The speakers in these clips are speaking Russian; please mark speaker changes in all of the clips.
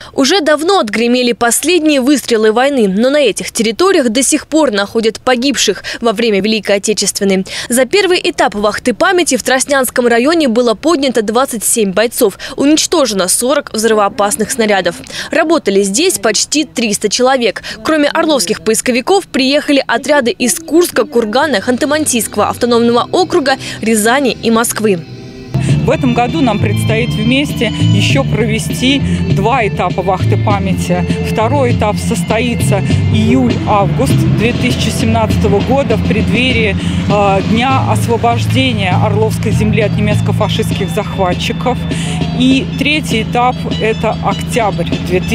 Speaker 1: Уже давно отгремели последние выстрелы войны, но на этих территориях до сих пор находят погибших во время Великой Отечественной. За первый этап вахты памяти в Троснянском районе было поднято 27 бойцов, уничтожено 40 взрывоопасных снарядов. Работали здесь почти 300 человек. Кроме орловских поисковиков приехали отряды из Курска, Кургана, Ханты-Мансийского автономного округа, Рязани и Москвы.
Speaker 2: В этом году нам предстоит вместе еще провести 2 этапа вахты памяти. Второй этап состоится июль-август 2017 года в преддверии Дня освобождения Орловской земли от немецко-фашистских захватчиков. И третий этап – это октябрь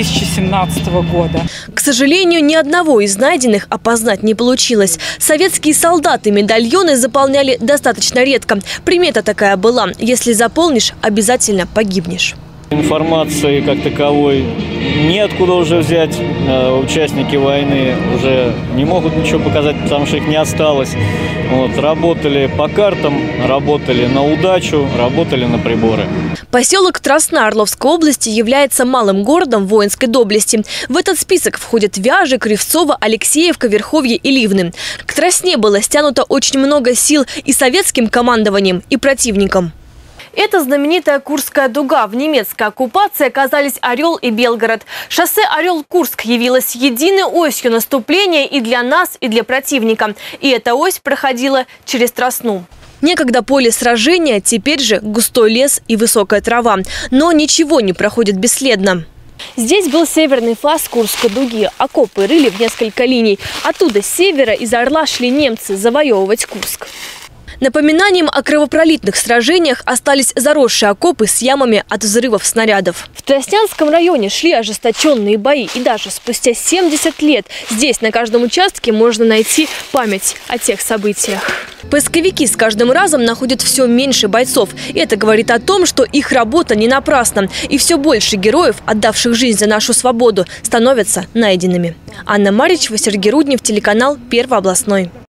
Speaker 2: 2017 года.
Speaker 1: К сожалению, ни одного из найденных опознать не получилось. Советские солдаты медальоны заполняли достаточно редко. Примета такая была – если заполнишь, обязательно погибнешь.
Speaker 3: Информации как таковой неоткуда уже взять. Участники войны уже не могут ничего показать, потому что их не осталось. Работали по картам, работали на удачу, работали на приборы.
Speaker 1: Поселок Тросна Орловской области является малым городом воинской доблести. В этот список входят Вяжи, Кривцово, Алексеевка, Верховье и Ливны. К Тросне было стянуто очень много сил и советским командованием, и противником. Это знаменитая Курская дуга. В немецкой оккупации оказались Орел и Белгород. Шоссе Орел-Курск явилось единой осью наступления и для нас, и для противника. И эта ось проходила через Тросну. Некогда поле сражения, теперь же густой лес и высокая трава. Но ничего не проходит бесследно. Здесь был северный фланг Курской дуги. Окопы рыли в несколько линий. Оттуда с севера из Орла шли немцы завоевывать Курск. Напоминанием о кровопролитных сражениях остались заросшие окопы с ямами от взрывов снарядов. В Троснянском районе шли ожесточенные бои. И даже спустя 70 лет здесь на каждом участке можно найти память о тех событиях. Поисковики с каждым разом находят все меньше бойцов. И это говорит о том, что их работа не напрасна. И все больше героев, отдавших жизнь за нашу свободу, становятся найденными. Анна Маричева, Сергей Руднев, телеканал Первый областной.